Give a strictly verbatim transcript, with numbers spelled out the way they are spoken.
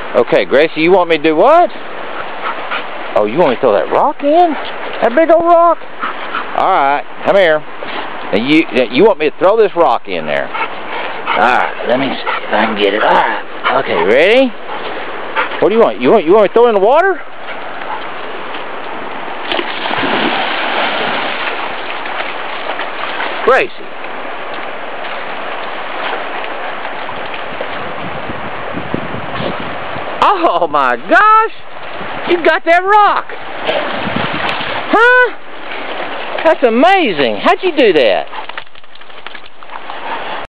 Okay, Gracie, you want me to do what? Oh, you want me to throw that rock in? That big old rock? Alright, come here. And you you want me to throw this rock in there? Alright, let me see if I can get it. Alright. Okay, ready? What do you want? You want you want me to throw it in the water? Gracie. Oh my gosh! You got that rock! Huh? That's amazing. How'd you do that?